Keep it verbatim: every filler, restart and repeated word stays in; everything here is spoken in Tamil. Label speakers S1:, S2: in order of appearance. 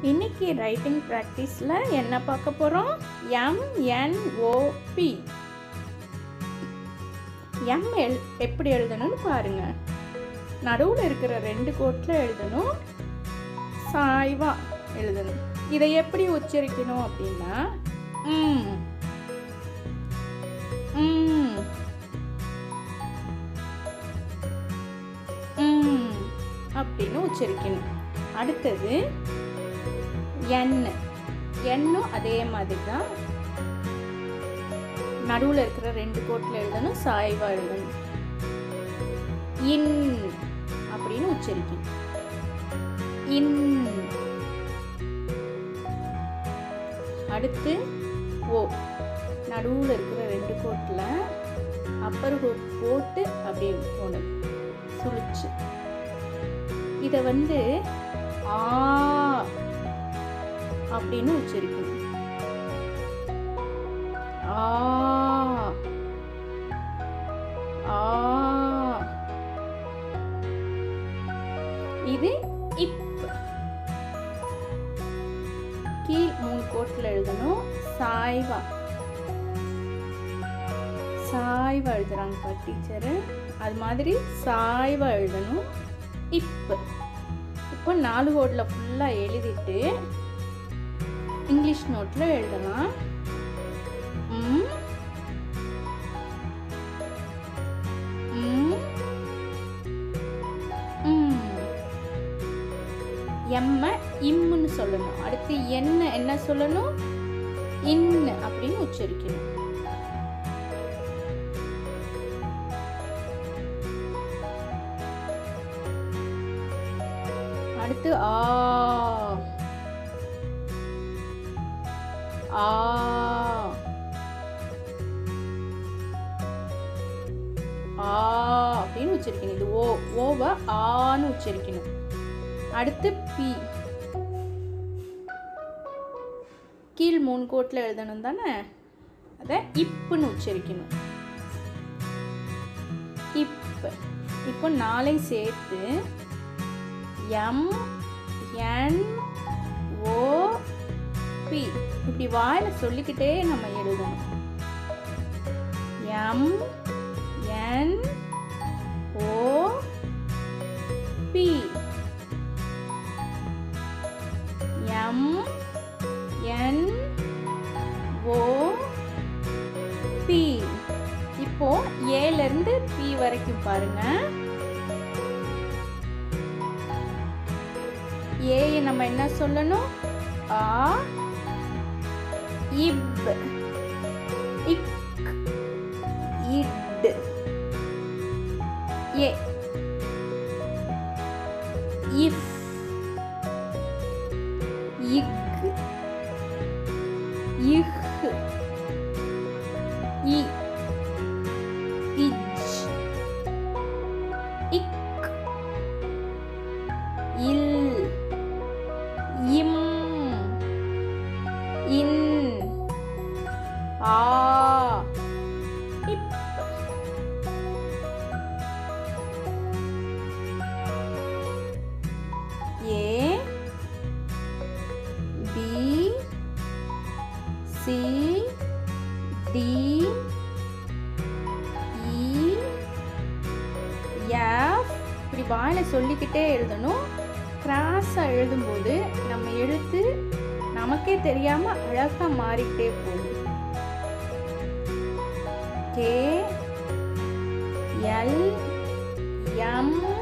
S1: இன்னைக்கு ரைட்டிங் ப்ராக்டிஸில் என்ன பார்க்க போகிறோம்? M N O P. M L எப்படி எழுதணும்னு பாருங்க. நடுவில் இருக்கிற ரெண்டு கோட்டில் எழுதணும், சாய்வா எழுதணும். இதை எப்படி உச்சரிக்கணும் அப்படின்னா ம் ம் ம் அப்படின்னு உச்சரிக்கணும். அடுத்தது என். எண்ணும் அதே மாதிரி தான், நடுவில் இருக்கிற ரெண்டு கோட்டில் எழுதணும், சாய்வா எழுதணும். இன் அப்படின்னு உச்சரிக்கணும். இன். அடுத்து ஓ. நடுவில் இருக்கிற ரெண்டு கோட்டில் அப்பர் கோட் போட்டு அப்படியே போகணும், சுழிச்சு. இதை வந்து ஆ அப்படின்னு உச்சரிக்கணும். ஆ ஆ. இது இப். கீழ் மூணு கோட்டில் எழுதணும், சாய்வா. சாய்வா எழுதுறாங்க பா டீச்சரு, அது மாதிரி சாய்வா எழுதணும். இப். இப்போ நாலு கோட்டில் ஃபுல்லாக எழுதிட்டு இங்கிலீஷ் நோட்டில் எழுதலாம். ம் ம் ம். எம்ம இம்முன்னு சொல்லணும். அடுத்து என்ன என்ன சொல்லணும்? இன்னு அப்படின்னு உச்சரிக்கணும். அடுத்து ஆ ஆ. ஆ அப்படின்னு உச்சரிக்கணும். இது ஓ. ஓவ ஆன்னு உச்சரிக்கணும். அடுத்து பி. கீழ் மூணு கோட்டில் எழுதணும் தானே, அதை இப்புன்னு உச்சரிக்கணும். இப். இப்போ நாளையும் சேர்த்து எம் என் ஓ பி இப்படி வாயில சொல்லிக்கிட்டே நம்ம எழுதணும். M N O P. M N O P. இப்போ ஏல இருந்து பி வரைக்கும் பாருங்க. ஏ நம்ம என்ன சொல்லணும்? ஆ இப். இக் இட். ஏ இஃப் இக் இஹ் இ இஜ் இக் இல் இம் இன் ஆ இப். A B C D E F. இப்படி வாயில சொல்லிக்கிட்டே எழுதணும். கிராஸாக எழுதும்போது நம்ம எழுத்து நமக்கே தெரியாம அழகா மாறிக்கிட்டே போகும். K L M